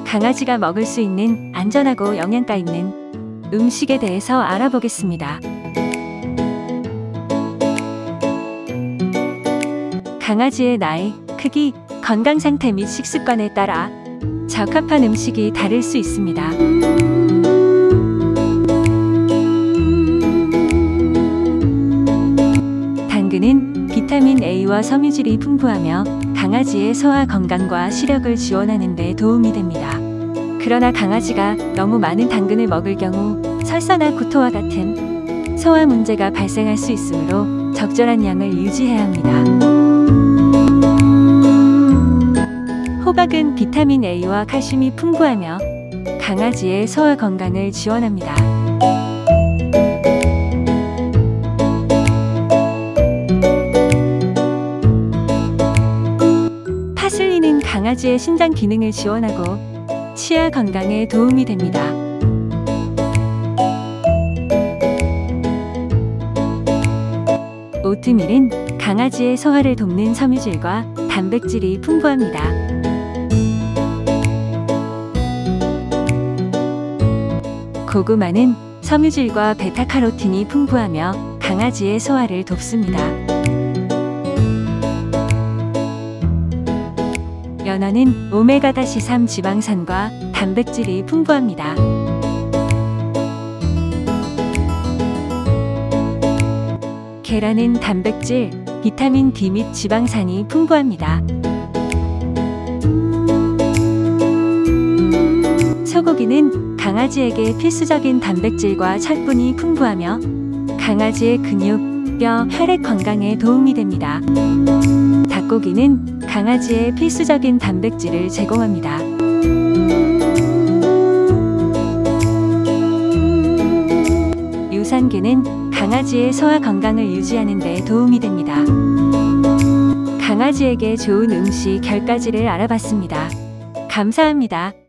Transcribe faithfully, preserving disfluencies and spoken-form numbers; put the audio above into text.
강아지가 먹을 수 있는 안전하고 영양가 있는 음식에 대해서 알아보겠습니다. 강아지의 나이, 크기, 건강 상태 및 식습관에 따라 적합한 음식이 다를 수 있습니다. 당근은 비타민 A와 섬유질이 풍부하며 강아지의 소화 건강과 시력을 지원하는 데 도움이 됩니다. 그러나 강아지가 너무 많은 당근을 먹을 경우 설사나 구토와 같은 소화 문제가 발생할 수 있으므로 적절한 양을 유지해야 합니다. 호박은 비타민 A와 칼슘이 풍부하며 강아지의 소화 건강을 지원합니다. 파슬리는 강아지의 신장 기능을 지원하고 치아 건강에 도움이 됩니다. 오트밀은 강아지의 소화를 돕는 섬유질과 단백질이 풍부합니다. 고구마는 섬유질과 베타카로틴이 풍부하며 강아지의 소화를 돕습니다. 연어는 오메가 삼 지방산과 단백질이 풍부합니다. 계란은 단백질, 비타민 D 및 지방산이 풍부합니다. 소고기는 강아지에게 필수적인 단백질과 철분이 풍부하며 강아지의 근육, 뼈, 혈액 건강에 도움이 됩니다. 닭고기는 강아지의 필수적인 단백질을 제공합니다. 유산균은 강아지의 소화 건강을 유지하는 데 도움이 됩니다. 강아지에게 좋은 음식 열 가지를 알아봤습니다. 감사합니다.